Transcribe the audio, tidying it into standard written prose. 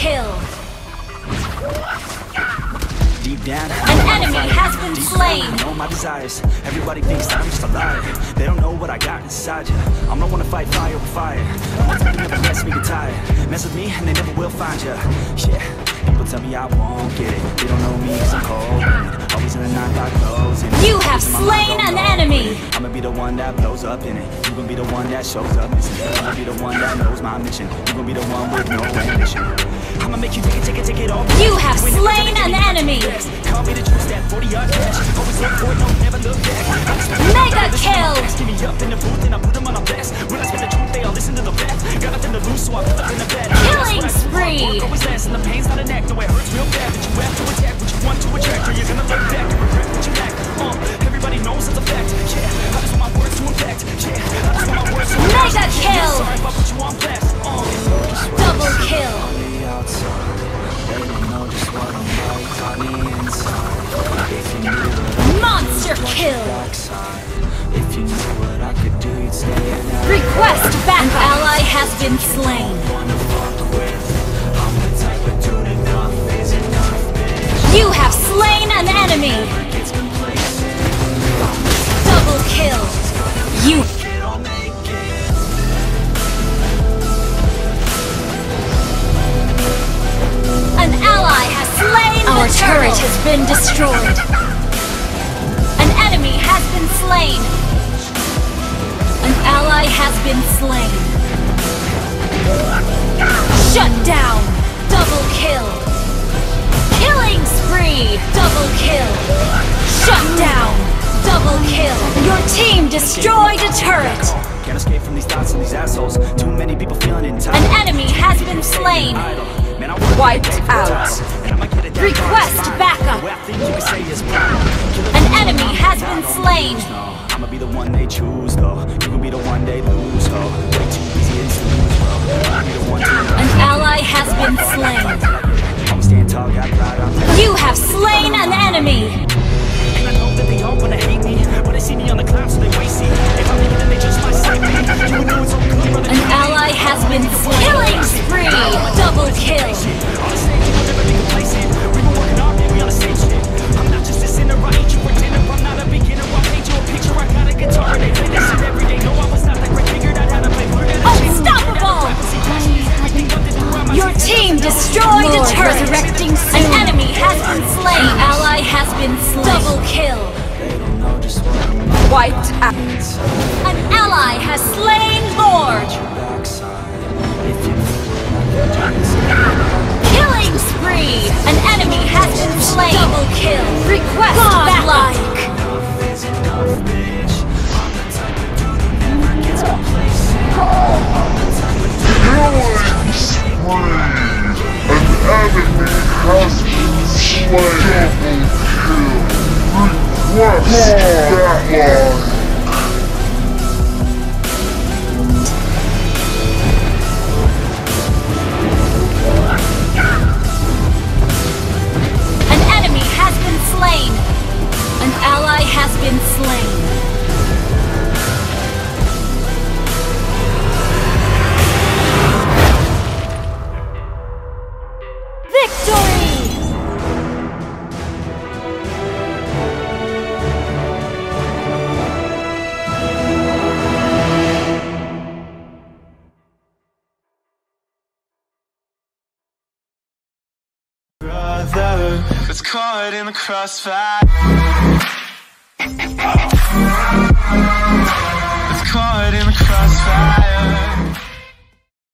kill. Deep down, an enemy has been slain. I know my desires. Everybody thinks that I'm just a liar. They don't know what I got inside you. I'm not one to fight fire with fire. I'm not taking never lets me get tired. Mess with me and they never will find you. Yeah, people tell me I won't get it. They don't know me cause I'm cold. Always in the 9-5 clothes. You have slain an enemy. I'ma be the one that blows up in it. You gon' be the one that shows up missing. I'ma be the one that knows my mission. You gon' be the one with no ambition. I'ma make you take it all. You have slain an enemy. Call me the juice, that 40-yard dash. Always look for it, no, never look back. Mega kill. Give me up in the booth and I put them on the best. When I spit the truth, they all listen to the best. Got nothing to lose, so I put up in the bed. Killing spree. Always last, and the pain's not an act. No, it hurts real bad, but you have to attack what you want to attract, or you're gonna look back and regret what you lack. Everybody knows it's a fact. Yeah, I just want my words to impact. Yeah, I just want my words to impact. Mega kill. Sorry if I put you on blast. Double kill. Monster kill. Request back. An ally has been slain. You have slain an enemy. Double kill. You. An ally has slain the turtle. Our turret has been destroyed. An enemy has been slain. An ally has been slain. Shut down. Double kill. Killing spree. Double kill. Shut down. Double kill. Your team destroyed a turret. Can't escape from these thoughts and these assholes. Too many people feeling entitled. An enemy has been slain. Wiped out. Request backup. An enemy has been slain. I'ma be the one they choose, though. You can be the one they lose, ho. Way too easy and snooze, bro. I'll be the one to an ally has been slain. I'm stand tall, got pride. You have slain an enemy. And I know that they all wanna hate me, but they see me on the cloud, so they waste it. If I'm thinking that they just might save me, you would do it so good, brother. An ally has been slain. Killing spree. Double kill. On the stage, you'll never be complacent. We've been working hard, baby, on the same shit. I'm not just a sinner, I ain't you pretender. I'm not a beginner, I paint you a picture. I got a guitar and they play that shit every day. No, I was not that great, figured out how to play. Unstoppable! Your team destroyed a turret. Resurrecting soon. An enemy has been slain. An ally has been slain. Double kill. Wiped out. An ally has slain Lord. Killing spree. An enemy has been slain. Double kill. Request godlike. Killing spree. An enemy has been slain. Double kill. Request godlike. Slain. An ally has been slain. Victory! It's caught in the crossfire. It's caught in the crossfire.